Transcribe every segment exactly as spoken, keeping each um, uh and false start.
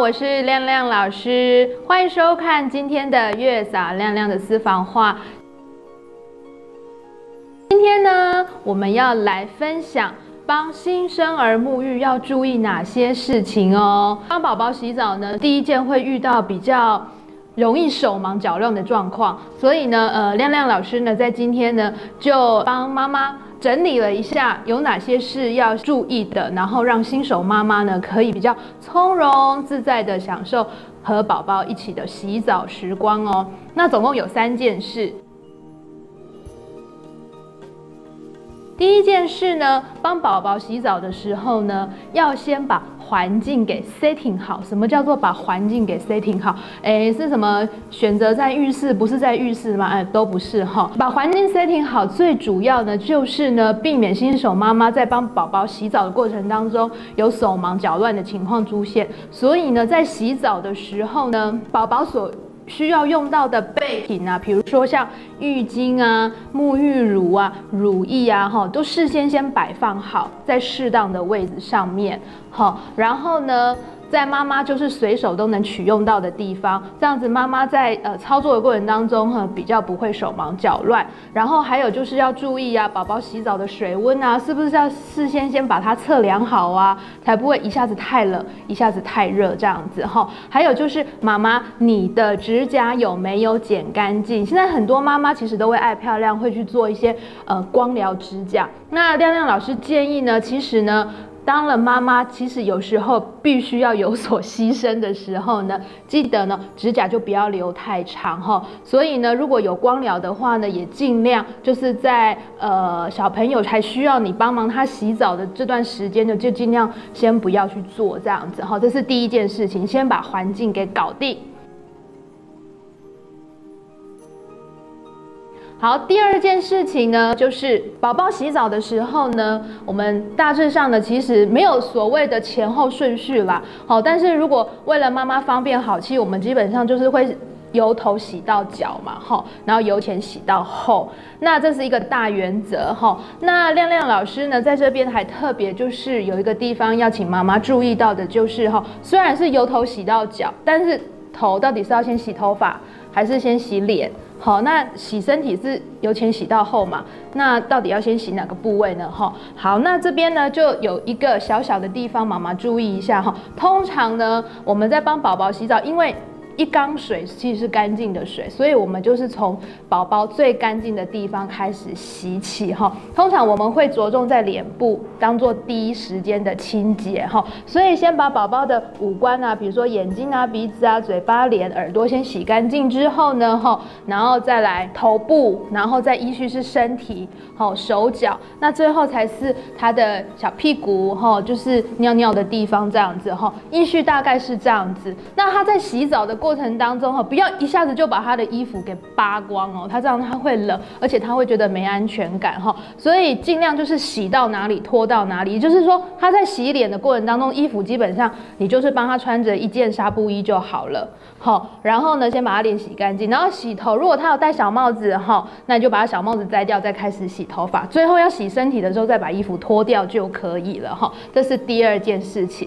我是亮亮老师，欢迎收看今天的月嫂亮亮的私房话。今天呢，我们要来分享帮新生儿沐浴要注意哪些事情哦。帮宝宝洗澡呢，第一件会遇到比较容易手忙脚乱的状况，所以呢，呃，亮亮老师呢，在今天呢，就帮妈妈整理了一下有哪些是要注意的，然后让新手妈妈呢可以比较从容自在的享受和宝宝一起的洗澡时光哦。那总共有三件事。第一件事呢，帮宝宝洗澡的时候呢，要先把环境给 setting 好。什么叫做把环境给 setting 好？哎，是什么？选择在浴室，不是在浴室吗？哎，都不是哈。把环境 setting 好，最主要呢，就是呢，避免新手妈妈在帮宝宝洗澡的过程当中有手忙脚乱的情况出现。所以呢，在洗澡的时候呢，宝宝所需要用到的备品啊，比如说像浴巾啊、沐浴乳啊、乳液啊，哈，都事先先摆放好在适当的位置上面，好，然后呢，在妈妈就是随手都能取用到的地方，这样子妈妈在呃操作的过程当中，哈，比较不会手忙脚乱。然后还有就是要注意啊，宝宝洗澡的水温啊，是不是要事先先把它测量好啊，才不会一下子太冷，一下子太热这样子哈。还有就是妈妈，你的指甲有没有剪干净？现在很多妈妈其实都会爱漂亮，会去做一些呃光疗指甲。那亮亮老师建议呢，其实呢，当了妈妈，其实有时候必须要有所牺牲的时候呢，记得呢指甲就不要留太长哈。所以呢，如果有光疗的话呢，也尽量就是在呃小朋友还需要你帮忙他洗澡的这段时间呢，就尽量先不要去做这样子哈。这是第一件事情，先把环境给搞定。好，第二件事情呢，就是宝宝洗澡的时候呢，我们大致上呢，其实没有所谓的前后顺序啦。好，但是如果为了妈妈方便好，其实我们基本上就是会由头洗到脚嘛，哈，然后由前洗到后，那这是一个大原则哈。那亮亮老师呢，在这边还特别就是有一个地方要请妈妈注意到的，就是哈，虽然是由头洗到脚，但是头到底是要先洗头发，还是先洗脸？好，那洗身体是由前洗到后嘛？那到底要先洗哪个部位呢？哈，好，那这边呢就有一个小小的地方，妈妈注意一下哈。通常呢，我们在帮宝宝洗澡，因为一缸水其实是干净的水，所以我们就是从宝宝最干净的地方开始洗起哈。通常我们会着重在脸部当做第一时间的清洁哈，所以先把宝宝的五官啊，比如说眼睛啊、鼻子啊、嘴巴、脸、耳朵先洗干净之后呢，哈，然后再来头部，然后再依序是身体、好手脚，那最后才是他的小屁股哈，就是尿尿的地方这样子哈，依序大概是这样子。那他在洗澡的过程当中哈，不要一下子就把他的衣服给扒光哦，他这样他会冷，而且他会觉得没安全感哈，所以尽量就是洗到哪里脱到哪里，也就是说他在洗脸的过程当中，衣服基本上你就是帮他穿着一件纱布衣就好了，好，然后呢先把他脸洗干净，然后洗头，如果他有戴小帽子哈，那你就把他小帽子摘掉，再开始洗头发，最后要洗身体的时候再把衣服脱掉就可以了哈，这是第二件事情。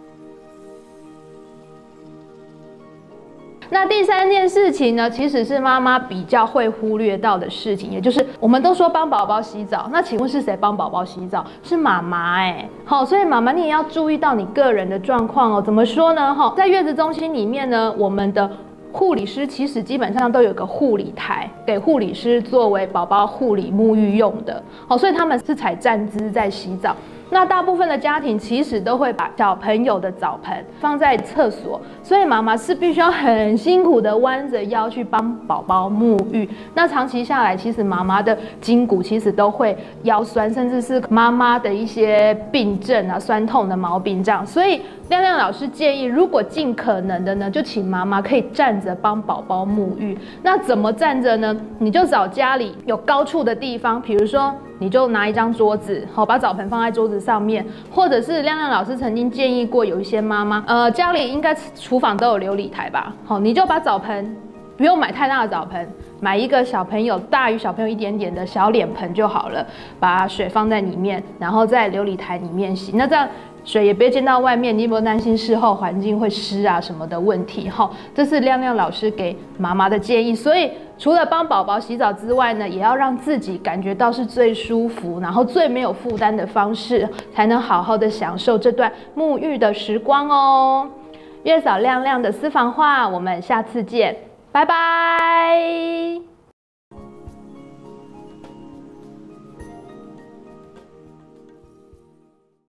那第三件事情呢，其实是妈妈比较会忽略到的事情，也就是我们都说帮宝宝洗澡，那请问是谁帮宝宝洗澡？是妈妈哎，好，所以妈妈你也要注意到你个人的状况哦。怎么说呢？哈，在月子中心里面呢，我们的护理师其实基本上都有个护理台，给护理师作为宝宝护理沐浴用的，好，所以他们是采站姿在洗澡。那大部分的家庭其实都会把小朋友的澡盆放在厕所，所以妈妈是必须要很辛苦的弯着腰去帮宝宝沐浴。那长期下来，其实妈妈的筋骨其实都会腰酸，甚至是妈妈的一些病症啊、酸痛的毛病这样。所以亮亮老师建议，如果尽可能的呢，就请妈妈可以站着帮宝宝沐浴。那怎么站着呢？你就找家里有高处的地方，比如说你就拿一张桌子，好，把澡盆放在桌子上面，或者是亮亮老师曾经建议过，有一些妈妈，呃，家里应该厨房都有流理台吧，好，你就把澡盆，不用买太大的澡盆，买一个小朋友大于小朋友一点点的小脸盆就好了，把水放在里面，然后在流理台里面洗，那这样水也别溅到外面，你有没有担心事后环境会湿啊什么的问题？哈，这是亮亮老师给妈妈的建议。所以除了帮宝宝洗澡之外呢，也要让自己感觉到是最舒服，然后最没有负担的方式，才能好好的享受这段沐浴的时光哦。月嫂亮亮的私房话，我们下次见，拜拜。